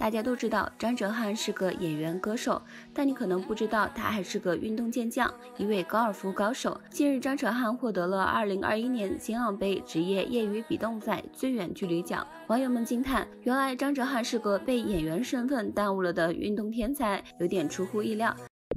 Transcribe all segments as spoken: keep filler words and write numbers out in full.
大家都知道张哲瀚是个演员歌手，但你可能不知道他还是个运动健将，一位高尔夫高手。近日张哲瀚获得了二零二一年新浪杯职业业余比动赛最远距离奖，网友们惊叹，原来张哲瀚是个被演员身份耽误了的运动天才，有点出乎意料。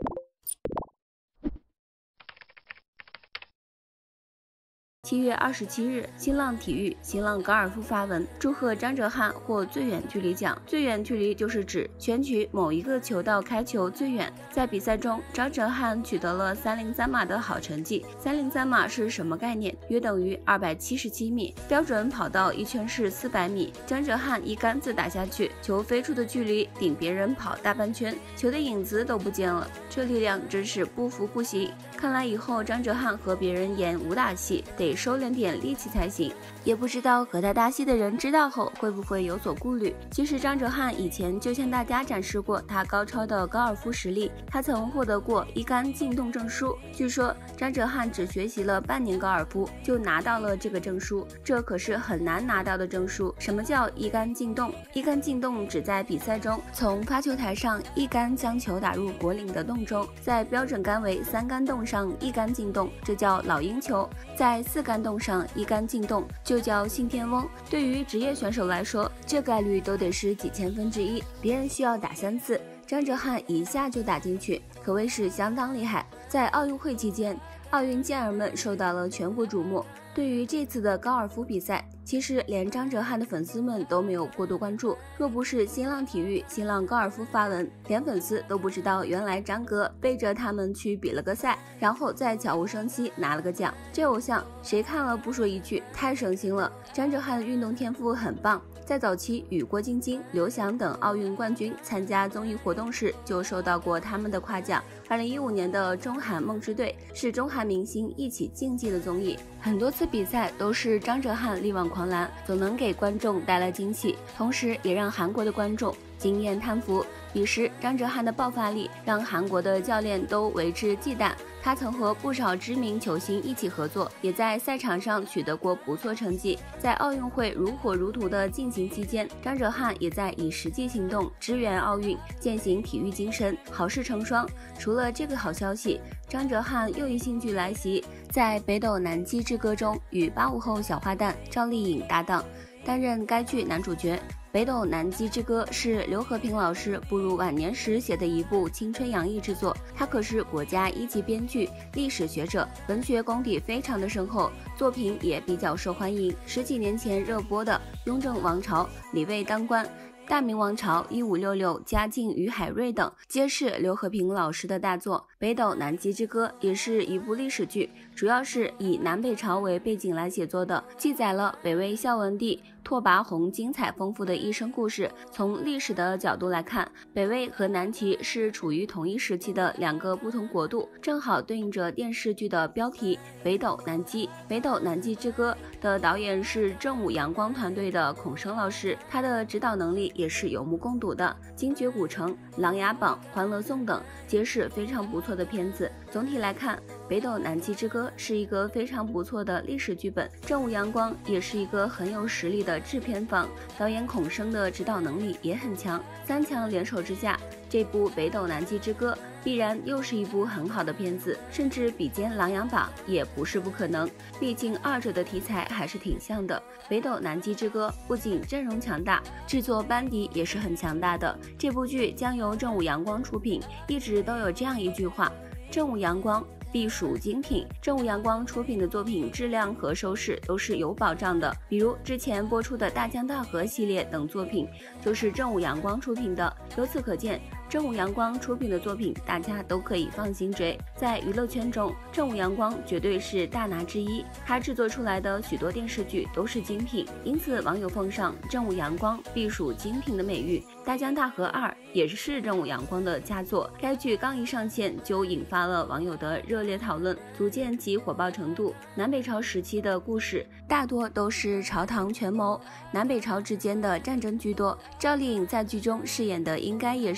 七月二十七日，新浪体育、新浪高尔夫发文祝贺张哲瀚获最远距离奖。最远距离就是指选取某一个球道开球最远。在比赛中，张哲瀚取得了三零三码的好成绩。三零三码是什么概念？约等于二百七十七米，标准跑道一圈是四百米。张哲瀚一杆子打下去，球飞出的距离顶别人跑大半圈，球的影子都不见了。这力量真是不服不行。看来以后张哲瀚和别人演武打戏得收敛点力气才行，也不知道和他搭戏的人知道后会不会有所顾虑。其实张哲瀚以前就向大家展示过他高超的高尔夫实力，他曾获得过一杆进洞证书。据说张哲瀚只学习了半年高尔夫就拿到了这个证书，这可是很难拿到的证书。什么叫一杆进洞？一杆进洞指在比赛中从发球台上一杆将球打入果岭的洞中，在标准杆为三杆洞上一杆进洞，这叫老鹰球；在四杆洞上一杆进洞就叫信天翁。对于职业选手来说，这概率都得是几千分之一，别人需要打三次，张哲瀚一下就打进去，可谓是相当厉害。在奥运会期间，奥运健儿们受到了全国瞩目。对于这次的高尔夫比赛，其实连张哲瀚的粉丝们都没有过多关注。若不是新浪体育、新浪高尔夫发文，连粉丝都不知道原来张哥背着他们去比了个赛，然后再悄无声息拿了个奖。这偶像谁看了不说一句太省心了。张哲瀚的运动天赋很棒，在早期与郭晶晶、刘翔等奥运冠军参加综艺活动时就受到过他们的夸奖。二零一五年的中韩梦之队是中韩明星一起竞技的综艺，很多次比赛都是张哲瀚力挽狂澜，总能给观众带来惊喜，同时也让韩国的观众惊艳叹服。彼时张哲瀚的爆发力让韩国的教练都为之忌惮，他曾和不少知名球星一起合作，也在赛场上取得过不错成绩。在奥运会如火如荼的进行期间，张哲瀚也在以实际行动支援奥运，践行体育精神，好事成双。除了这个好消息，张哲瀚又一新剧来袭，在《北斗南极之歌》中与八五后小花旦赵丽颖搭档，担任该剧男主角。《北斗南极之歌》是刘和平老师步入晚年时写的一部青春洋溢之作，他可是国家一级编剧、历史学者，文学功底非常的深厚，作品也比较受欢迎。十几年前热播的《雍正王朝》《李卫当官》《大明王朝一五六六》《嘉靖与海瑞》等，皆是刘和平老师的大作。《北斗南极之歌》也是一部历史剧，主要是以南北朝为背景来写作的，记载了北魏孝文帝拓跋宏精彩丰富的一生故事。从历史的角度来看，北魏和南齐是处于同一时期的两个不同国度，正好对应着电视剧的标题《北斗南极》。《北斗南极之歌》的导演是正午阳光团队的孔生老师，他的指导能力也是有目共睹的。《精绝古城》《琅琊榜》《欢乐颂》等皆是非常不错的片子。总体来看，《北斗南极之歌》是一个非常不错的历史剧本。正午阳光也是一个很有实力的制片方，导演孔生的指导能力也很强。三强联手之下，这部《北斗南极之歌》必然又是一部很好的片子，甚至比肩《琅琊榜》也不是不可能，毕竟二者的题材还是挺像的。《北斗南极之歌》不仅阵容强大，制作班底也是很强大的。这部剧将由正午阳光出品，一直都有这样一句话：正午阳光必属精品。正午阳光出品的作品质量和收视都是有保障的，比如之前播出的大江大河系列等作品就是正午阳光出品的。由此可见，正午阳光出品的作品大家都可以放心追。在娱乐圈中，正午阳光绝对是大拿之一，他制作出来的许多电视剧都是精品，因此网友奉上正午阳光必属精品的美誉。大江大河二也是正午阳光的佳作，该剧刚一上线就引发了网友的热烈讨论，足见其火爆程度。南北朝时期的故事大多都是朝堂权谋，南北朝之间的战争居多。赵丽颖在剧中饰演的应该也是一个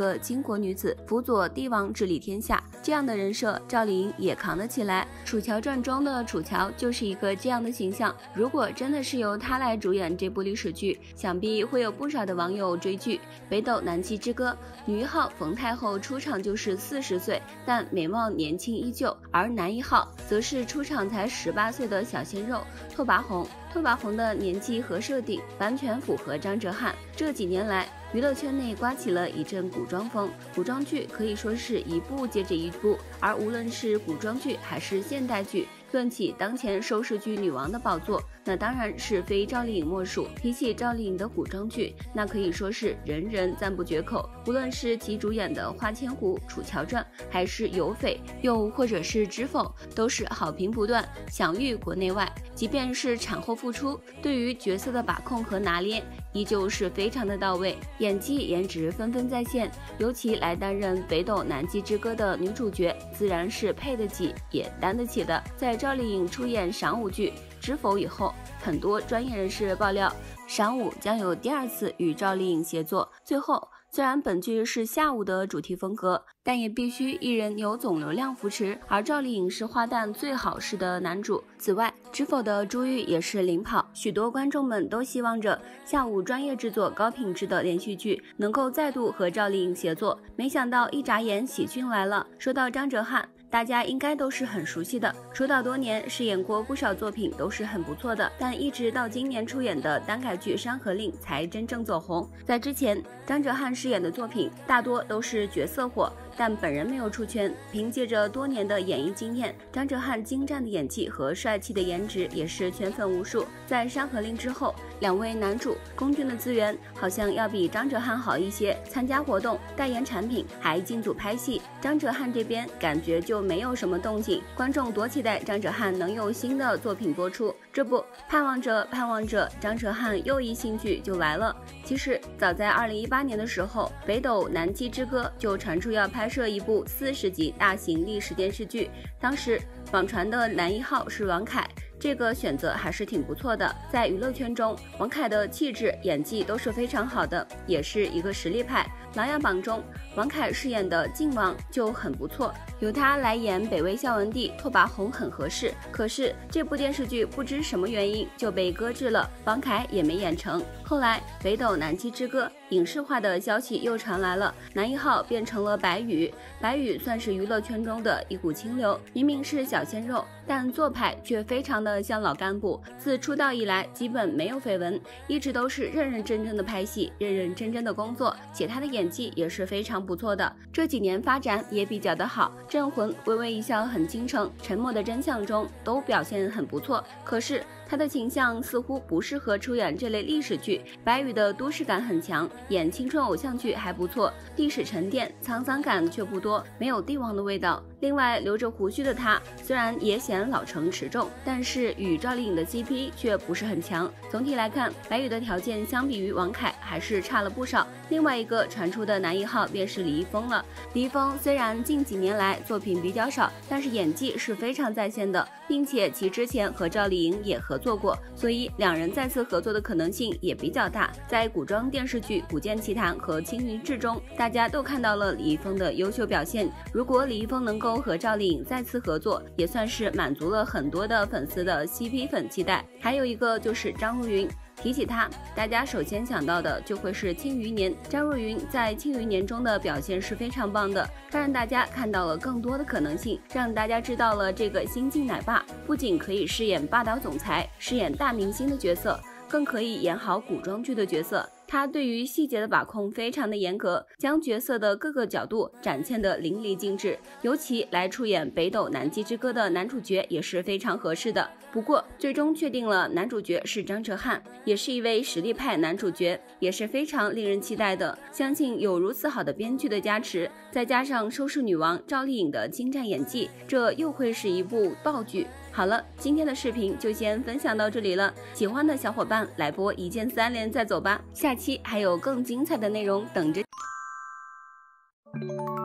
个巾帼女子，辅佐帝王治理天下，这样的人设赵丽颖也扛得起来。《楚乔传》中的楚乔就是一个这样的形象，如果真的是由她来主演这部历史剧，想必会有不少的网友追剧。北斗南七之歌，女一号冯太后出场就是四十岁，但美貌年轻依旧，而男一号则是出场才十八岁的小鲜肉拓跋宏。拓跋宏的年纪和设定完全符合张哲瀚。这几年来，娱乐圈内刮起了一阵古装风，古装剧可以说是一部接着一部，而无论是古装剧还是现代剧，论起当前收视剧女王的宝座，那当然是非赵丽颖莫属。提起赵丽颖的古装剧，那可以说是人人赞不绝口。无论是其主演的《花千骨》《楚乔传》，还是《有匪》，又或者是《知否》，都是好评不断，享誉国内外。即便是产后复出，对于角色的把控和拿捏，依旧是非常的到位，演技颜值纷纷在线。尤其来担任《北斗南极之歌》的女主角，自然是配得起也担得起的。在赵丽颖出演赏舞剧《知否》以后，很多专业人士爆料，赏舞将有第二次与赵丽颖协作。最后，虽然本剧是下午的主题风格，但也必须艺人有总流量扶持，而赵丽颖是花旦最好视的男主。此外，《知否》的朱玉也是领跑，许多观众们都希望着下午专业制作高品质的连续剧能够再度和赵丽颖协作，没想到一眨眼喜讯来了。说到张哲瀚，大家应该都是很熟悉的，出道多年，饰演过不少作品，都是很不错的。但一直到今年出演的单改剧《山河令》才真正走红。在之前，张哲瀚饰演的作品大多都是角色火，但本人没有出圈。凭借着多年的演艺经验，张哲瀚精湛的演技和帅气的颜值也是圈粉无数。在《山河令》之后，两位男主龚俊的资源好像要比张哲瀚好一些，参加活动、代言产品，还进组拍戏。张哲瀚这边感觉就没有什么动静，观众多期待张哲瀚能有新的作品播出。这不，盼望着盼望着，张哲瀚又一新剧就来了。其实早在二零一八年的时候，《北斗南极之歌》就传出要拍摄一部四十集大型历史电视剧，当时网传的男一号是王凯，这个选择还是挺不错的。在娱乐圈中，王凯的气质、演技都是非常好的，也是一个实力派。琅琊榜中，王凯饰演的靖王就很不错，由他来演北魏孝文帝拓跋宏很合适。可是这部电视剧不知什么原因就被搁置了，王凯也没演成。后来《北斗南极之歌》影视化的消息又传来了，男一号变成了白宇。白宇算是娱乐圈中的一股清流，明明是小鲜肉，但做派却非常的像老干部。自出道以来基本没有绯闻，一直都是认认真真的拍戏，认认真真的工作，且他的演技也是非常不错的。这几年发展也比较的好，镇魂、微微一笑很倾城、沉默的真相中都表现很不错。可是他的倾向似乎不适合出演这类历史剧。白宇的都市感很强，演青春偶像剧还不错，历史沉淀沧桑感却不多，没有帝王的味道。另外，留着胡须的他虽然也显老成持重，但是与赵丽颖的 C P 却不是很强。总体来看，白宇的条件相比于王凯还是差了不少。另外一个传出的男一号便是李易峰了。李易峰虽然近几年来作品比较少，但是演技是非常在线的，并且其之前和赵丽颖也合作过，所以两人再次合作的可能性也比较大。在古装电视剧《古剑奇谭》和《青云志》中，大家都看到了李易峰的优秀表现。如果李易峰能够和赵丽颖再次合作，也算是满足了很多的粉丝的 C P 粉期待。还有一个就是张若昀，提起他，大家首先想到的就会是《庆余年》。张若昀在《庆余年》中的表现是非常棒的，他让大家看到了更多的可能性，让大家知道了这个新晋奶爸不仅可以饰演霸道总裁、饰演大明星的角色，更可以演好古装剧的角色。他对于细节的把控非常的严格，将角色的各个角度展现得淋漓尽致。尤其来出演《北斗南极之歌》的男主角也是非常合适的。不过最终确定了男主角是张哲瀚，也是一位实力派男主角，也是非常令人期待的。相信有如此好的编剧的加持，再加上收视女王赵丽颖的精湛演技，这又会是一部爆剧。好了，今天的视频就先分享到这里了，喜欢的小伙伴来播一键三连再走吧，下期还有更精彩的内容等着。